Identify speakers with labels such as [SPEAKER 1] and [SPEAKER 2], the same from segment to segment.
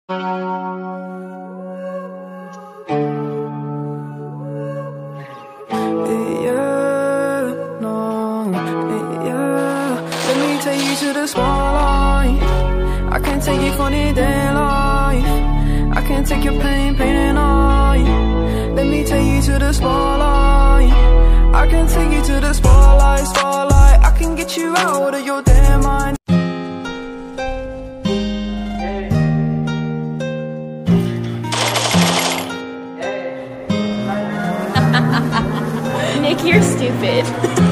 [SPEAKER 1] Let me take you to the spotlight. I can't take you for the day life. I can't take your pain and I. Let me take you to the spotlight. I can take you to the spotlight. I can get you out of your damn mind.
[SPEAKER 2] Nick, you're stupid.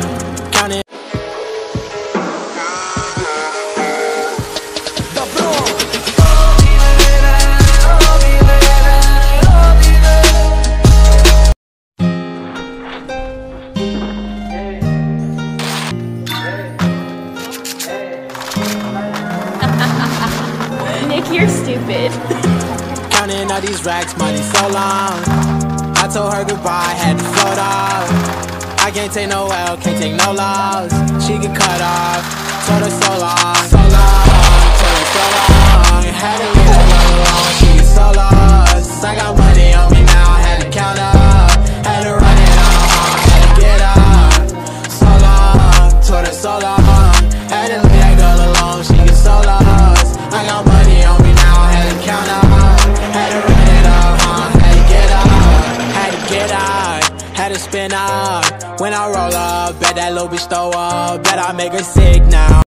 [SPEAKER 2] Nick, you're stupid.
[SPEAKER 3] Counting all these racks, money so long. I told her goodbye, had to float off. I can't take no L, can't take no loss. She get cut off, told her so long, told her so long. Had to leave her alone, she get so lost. I got money on me now, I had to count up. Had to run it on, had to get up. So long, told her so long. Had to leave that girl alone, she get so lost. I got money on me now, I had to count up. Had to run it up, had to get up. Had to get up, had to spin up. When I roll up, bet that little bitch throw up. Bet I make her sick now.